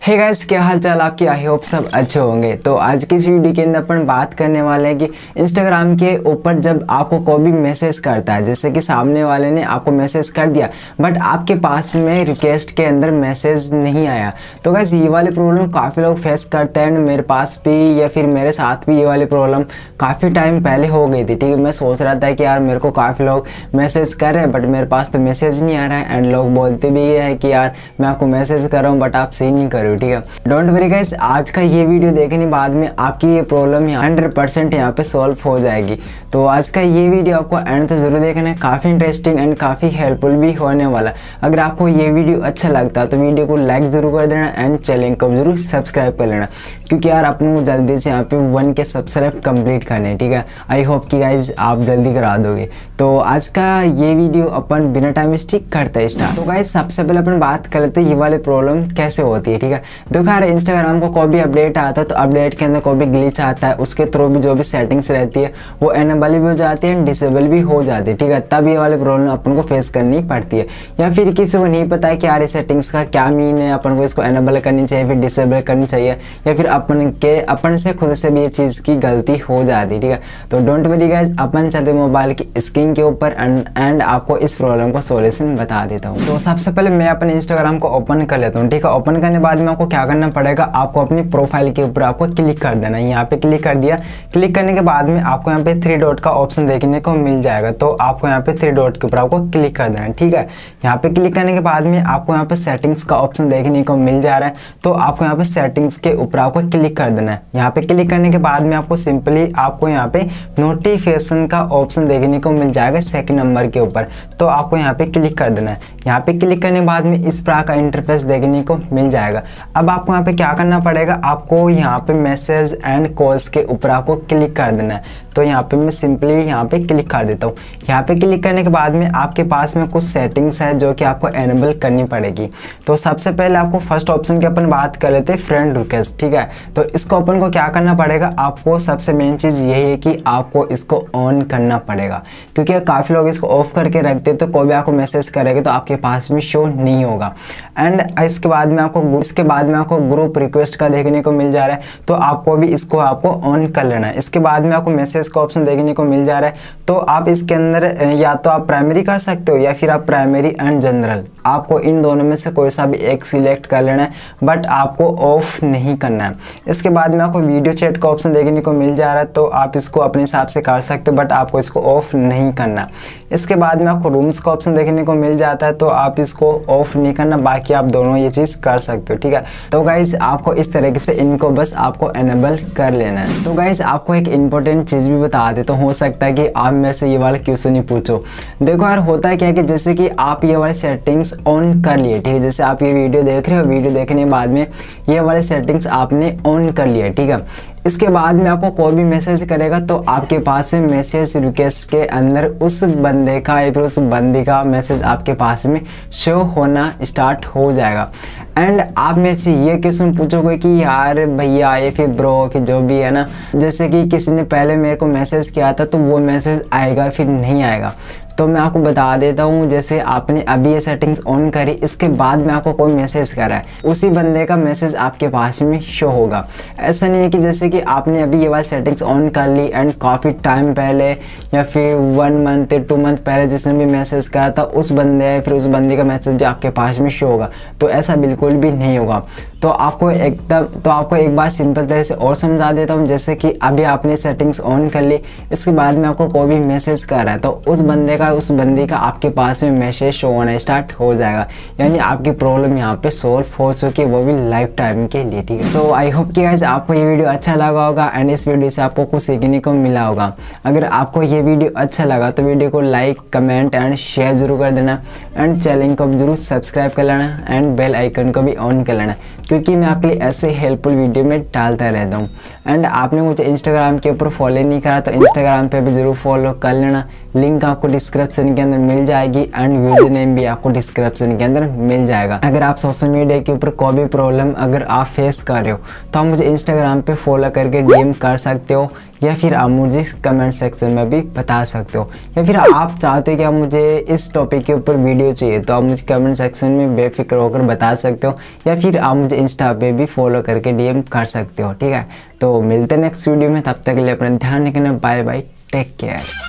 Hey guys, क्या हाल चाल आपकी। आई होप सब अच्छे होंगे। तो आज की इस वीडियो के अंदर अपन बात करने वाले हैं कि इंस्टाग्राम के ऊपर जब आपको कोई भी मैसेज करता है, जैसे कि सामने वाले ने आपको मैसेज कर दिया बट आपके पास में रिक्वेस्ट के अंदर मैसेज नहीं आया। तो गाइस ये वाली प्रॉब्लम काफ़ी लोग फेस करते हैं। मेरे पास भी या फिर मेरे साथ भी ये वाली प्रॉब्लम काफ़ी टाइम पहले हो गई थी। ठीक है, मैं सोच रहा था कि यार मेरे को काफ़ी लोग मैसेज कर रहे हैं बट मेरे पास तो मैसेज नहीं आ रहा है। एंड लोग बोलते भी ये है कि यार मैं आपको मैसेज कर रहा हूँ बट आप सही नहीं कर रहे हो। ठीक है, डोंट वरी गाइस, आज का ये वीडियो देखने बाद में आपकी ये प्रॉब्लम 100% यहाँ पे सॉल्व हो जाएगी। तो आज का ये वीडियो आपको एंड तक जरूर देखना है, काफ़ी इंटरेस्टिंग एंड काफ़ी हेल्पफुल भी होने वाला है। अगर आपको ये वीडियो अच्छा लगता है तो वीडियो को लाइक ज़रूर कर देना एंड चैनल को जरूर सब्सक्राइब कर लेना, क्योंकि यार अपन को जल्दी से यहाँ पे 1K सब्सक्राइब कंप्लीट करने हैं। ठीक है, आई होप कि गाइज आप जल्दी करा दोगे। तो आज का ये वीडियो अपन बिना टाइम वेस्ट करते हैं स्टार्ट। तो गाइज सबसे पहले अपन बात कर लेते हैं ये वाली प्रॉब्लम कैसे होती है। ठीक है, देखो यार इंस्टाग्राम को कोई भी अपडेट आता है तो अपडेट के अंदर कोई भी ग्लिच आता है, उसके थ्रू भी जो भी सेटिंग्स रहती है वो एनेबल भी हो जाती है, डिसेबल भी हो जाती है। ठीक है, तब ये वाली प्रॉब्लम अपन को फेस करनी पड़ती है। या फिर किसी को नहीं पता है कि यार इस सेटिंग्स का क्या मीन है, अपन को इसको एनेबल करनी चाहिए फिर डिसेबल करनी चाहिए, या फिर अपन से खुद से भी ये चीज़ की गलती हो जाती है। ठीक है, तो डोंट वरी गाइस, अपन चलते मोबाइल की स्क्रीन के ऊपर एंड आपको इस प्रॉब्लम का सॉल्यूशन बता देता हूँ। तो सबसे पहले मैं अपने इंस्टाग्राम को ओपन कर लेता हूँ। ठीक है, ओपन करने बाद में आपको क्या करना पड़ेगा, आपको अपनी प्रोफाइल के ऊपर आपको क्लिक कर देना है। यहाँ पे क्लिक कर दिया। क्लिक करने के बाद में आपको यहाँ पे 3 डॉट का ऑप्शन देखने को मिल जाएगा। तो आपको यहाँ पे 3 डॉट के ऊपर आपको क्लिक कर देना है। ठीक है, यहाँ पे क्लिक करने के बाद में आपको यहाँ पे सेटिंग्स का ऑप्शन देखने को मिल जा रहा है। तो आपको यहाँ पे सेटिंग्स के ऊपर आपको क्लिक कर देना है। यहाँ पे क्लिक करने के बाद में आपको सिंपली आपको यहाँ पे नोटिफिकेशन का ऑप्शन देखने को मिल जाएगा 2nd नंबर के ऊपर। तो आपको यहाँ पे क्लिक कर देना है। यहाँ पे क्लिक करने के बाद में इस प्रकार का इंटरफेस देखने को मिल जाएगा। अब आपको यहाँ पे क्या करना पड़ेगा, आपको यहाँ पे मैसेज एंड कॉल्स के ऊपर आपको क्लिक कर देना है। तो यहाँ पे मैं सिंपली यहाँ पे क्लिक कर देता हूँ। यहाँ पे क्लिक करने के बाद में आपके पास में कुछ सेटिंग्स है जो कि आपको एनेबल करनी पड़ेगी। तो सबसे पहले आपको फर्स्ट ऑप्शन की अपन बात कर लेते हैं, फ्रेंड रिक्वेस्ट। ठीक है, तो इसको अपन को क्या करना पड़ेगा, आपको सबसे मेन चीज़ यही है कि आपको इसको ऑन करना पड़ेगा, क्योंकि काफ़ी लोग इसको ऑफ करके रखते तो कोई भी आपको मैसेज करेगा तो आपके पास में शो नहीं होगा। एंड इसके बाद में आपको ग्रुप रिक्वेस्ट का देखने को मिल जा रहा है। तो आपको भी इसको आपको ऑन कर लेना है। इसके बाद में आपको मैसेज का ऑप्शन देखने को मिल जा रहा है। तो आप इसके अंदर या तो आप प्राइमरी कर सकते हो या फिर आप प्राइमरी एंड जनरल, आपको इन दोनों में से कोई सा भी एक सिलेक्ट कर लेना है, बट आपको ऑफ नहीं करना है। इसके बाद में आपको वीडियो चैट का ऑप्शन देखने को मिल जा रहा है। तो आप इसको अपने हिसाब से कर सकते हो बट आपको इसको ऑफ नहीं करना। इसके बाद में आपको रूम्स का ऑप्शन देखने को मिल जाता है। तो आप इसको ऑफ नहीं करना, बाकी आप दोनों ये चीज़ कर सकते हो। ठीक है, तो गाइज आपको इस तरीके से इनको बस आपको एनेबल कर लेना है। तो गाइज आपको एक इंपॉर्टेंट चीज़ भी बता दे, तो हो सकता है कि आप में से ये वाला क्वेश्चन नहीं पूछो। देखो यार होता है क्या कि जैसे कि आप ये वाले सेटिंग्स ऑन कर लिए। ठीक है, जैसे आप ये वीडियो देख रहे हो, वीडियो देखने के बाद में ये वाले सेटिंग्स आपने ऑन कर लिया। ठीक है, इसके बाद में आपको कोई भी मैसेज करेगा तो आपके पास से मैसेज रिक्वेस्ट के अंदर उस बंदे का या फिर उस बंदी का मैसेज आपके पास में शो होना स्टार्ट हो जाएगा। एंड आप मेरे से ये क्वेश्चन पूछोगे कि यार भैया या फिर ब्रो फिर जो भी है ना, जैसे कि किसी ने पहले मेरे को मैसेज किया था तो वो मैसेज आएगा फिर नहीं आएगा। तो मैं आपको बता देता हूँ, जैसे आपने अभी ये सेटिंग्स ऑन करी, इसके बाद में आपको कोई मैसेज करा है, उसी बंदे का मैसेज आपके पास में शो होगा। ऐसा नहीं है कि जैसे कि आपने अभी ये वाली सेटिंग्स ऑन कर ली एंड काफ़ी टाइम पहले या फिर 1 मंथ 2 मंथ पहले जिसने भी मैसेज करा था उस बंदे फिर उस बंदे का मैसेज भी आपके पास में शो होगा। तो ऐसा बिल्कुल भी नहीं होगा। तो आपको एक बात सिंपल तरह से और समझा देता हूँ। जैसे कि अभी आपने सेटिंग्स ऑन कर ली, इसके बाद में आपको कोई भी मैसेज कर रहा है तो उस बंदी का आपके पास में मैसेज शो होना स्टार्ट हो जाएगा, यानी आपकी प्रॉब्लम यहाँ पे सॉल्व हो चुकी है, वो भी लाइफ टाइम के लिए। ठीक है, तो आई होप कि गाइस आपको ये वीडियो अच्छा लगा होगा एंड इस वीडियो से आपको कुछ सीखने को मिला होगा। अगर आपको ये वीडियो अच्छा लगा तो वीडियो को लाइक कमेंट एंड शेयर जरूर कर देना एंड चैनल को जरूर सब्सक्राइब कर लेना एंड बेल आइकन को भी ऑन कर लेना, क्योंकि मैं आपके लिए ऐसे हेल्पफुल वीडियो में डालता रहता हूँ। एंड आपने मुझे इंस्टाग्राम के ऊपर फॉलो नहीं करा तो इंस्टाग्राम पे भी ज़रूर फॉलो कर लेना, लिंक आपको डिस्क्रिप्शन के अंदर मिल जाएगी एंड यूजर नेम भी आपको डिस्क्रिप्शन के अंदर मिल जाएगा। अगर आप सोशल मीडिया के ऊपर कोई भी प्रॉब्लम अगर आप फेस कर रहे हो तो आप मुझे इंस्टाग्राम पे फॉलो करके डीएम कर सकते हो, या फिर आप मुझे कमेंट सेक्शन में भी बता सकते हो, या फिर आप चाहते हो कि आप मुझे इस टॉपिक के ऊपर वीडियो चाहिए तो आप मुझे कमेंट सेक्शन में बेफिक्र होकर बता सकते हो, या फिर आप मुझे इंस्टा पे भी फॉलो करके डीएम कर सकते हो। ठीक है, तो मिलते हैं नेक्स्ट वीडियो में, तब तक के लिए अपना ध्यान रखना। Bye bye, take care.